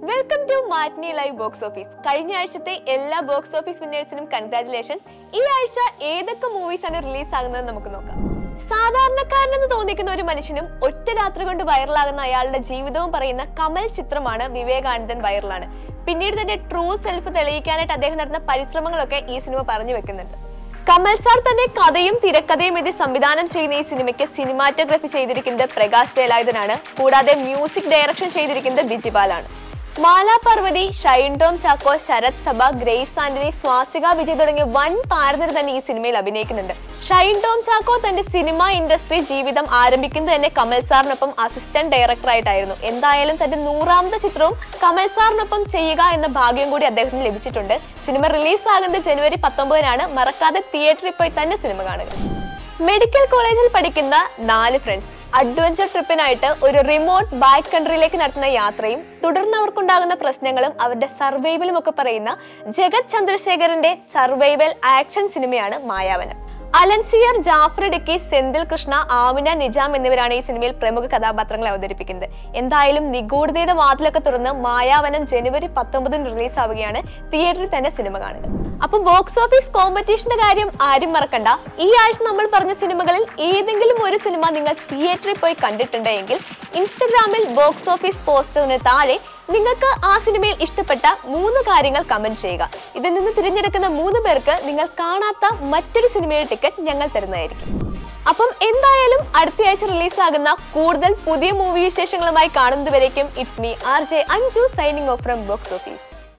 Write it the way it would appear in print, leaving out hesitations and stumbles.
Welcome to Matinee.Live Box Office. കഴിഞ്ഞ ആഴ്ചത്തെ എല്ലാ ബോക്സ് ഓഫീസ് വിന്നേഴ്സിനും കൺഗ്രാറ്റുലേഷൻസ്. ഈ ആഴ്ച ഏതൊക്കെ മൂവീസ് ആണ് റിലീസ് ആകുന്നത് നമുക്ക് നോക്കാം. സാധാരണക്കാരനെന്ന് തോന്നിക്കുന്ന ഒരു മനുഷ്യനും ഒറ്റ രാത്രി കൊണ്ട് വൈറലാകുന്ന അയാളുടെ ജീവിതവും പറയുന്ന കമൽ ചിത്രമാണ് വിവേകാനന്ദൻ വൈറലാണ്. പിന്നീട് തന്റെ ട്രൂ സെൽഫ് തെളിയിക്കാനായിട്ട് അദ്ദേഹം നടത്തുന്ന പരിശ്രമങ്ങളൊക്കെ ഈ സിനിമ പറഞ്ഞു വെക്കുന്നുണ്ട്. കമൽ സാർ തന്നെ കഥയും തിരക്കഥയും എഴുതി സംവിധാനം ചെയ്യുന്ന ഈ സിനിമയ്ക്ക് സിനിമാറ്റോഗ്രഫി ചെയ്തിരിക്കുന്നത് പ്രകാശ് വേലായുധനാണ്. കൂടാതെ മ്യൂസിക് ഡയറക്ഷൻ ചെയ്തിരിക്കുന്നത് ബിജിപാലാണ്. മാല പാർവതി, ഷൈൻ ടോം ചാക്കോ, ശരത് സഭ, ഗ്രേസ് ആന്റണി, സ്വാസിക വിജയ് തുടങ്ങിയ വൻ താരനിര തന്നെ ഈ സിനിമയിൽ അഭിനയിക്കുന്നുണ്ട്. ഷൈൻ ടോം ചാക്കോ തന്റെ സിനിമ ഇൻഡസ്ട്രി ജീവിതം ആരംഭിക്കുന്നത് തന്നെ കമൽ സാറിനൊപ്പം അസിസ്റ്റന്റ് ഡയറക്ടർ ആയിട്ടായിരുന്നു. എന്തായാലും തന്റെ 100ാമത്തെ ചിത്രവും കമൽ സാറിനൊപ്പം ചെയ്യുക എന്ന ഭാഗ്യം കൂടി അദ്ദേഹത്തിന് ലഭിച്ചിട്ടുണ്ട്. സിനിമ റിലീസ് ആകുന്നത് ജനുവരി 19-നാണ്. മറക്കാതെ തിയേറ്ററിൽ പോയി തന്നെ സിനിമ കാണുക. മെഡിക്കൽ കോളേജിൽ പഠിക്കുന്ന 4 ഫ്രണ്ട്സ് അഡ്വഞ്ചർ ട്രിപ്പിനായിട്ട് ഒരു റിമോട്ട് ബാക്ക് കൺട്രിയിലേക്ക് നടത്തുന്ന യാത്രയും തുടർന്ന് അവർക്കുണ്ടാകുന്ന പ്രശ്നങ്ങളും അവരുടെ സർവൈവലും ഒക്കെ പറയുന്ന ജഗത് ചന്ദ്രശേഖരന്റെ സർവൈവൽ ആക്ഷൻ സിനിമയാണ് മായാവനം. അലൻസിയർ, ജാഫർ ഇടുക്കി, സെന്തിൽ കൃഷ്ണ, ആമിന നിജാം എന്നിവരാണ് ഈ സിനിമയിൽ പ്രമുഖ കഥാപാത്രങ്ങളെ അവതരിപ്പിക്കുന്നത്. എന്തായാലും നിഗൂഢതയുടെ വാതിലൊക്കെ തുറന്ന് മായാവനം ജനുവരി 19-ന് റിലീസ് ആവുകയാണ്. തിയേറ്ററിൽ തന്നെ സിനിമ കാണുക. അപ്പൊ ബോക്സ് ഓഫീസ് കോമ്പറ്റീഷന്റെ കാര്യം ആരും മറക്കണ്ട. ഈ ആഴ്ച നമ്മൾ പറഞ്ഞ സിനിമകളിൽ ഏതെങ്കിലും ഒരു സിനിമ നിങ്ങൾ തിയേറ്ററിൽ പോയി കണ്ടിട്ടുണ്ടെങ്കിൽ ഇൻസ്റ്റഗ്രാമിൽ ബോക്സ് ഓഫീസ് പോസ്റ്ററിന് താഴെ നിങ്ങൾക്ക് ആ സിനിമയിൽ ഇഷ്ടപ്പെട്ട 3 കാര്യങ്ങൾ കമന്റ് ചെയ്യുക. ഇതിൽ നിന്ന് തിരഞ്ഞെടുക്കുന്ന 3 പേർക്ക് നിങ്ങൾ കാണാത്ത മറ്റൊരു സിനിമയുടെ ടിക്കറ്റ് ഞങ്ങൾ തരുന്നതായിരിക്കും. അപ്പം എന്തായാലും അടുത്തയാഴ്ച റിലീസാകുന്ന കൂടുതൽ പുതിയ മൂവി വിശേഷങ്ങളുമായി കാണുന്നതുവരേക്കും it's me RJ Anju signing off from box office.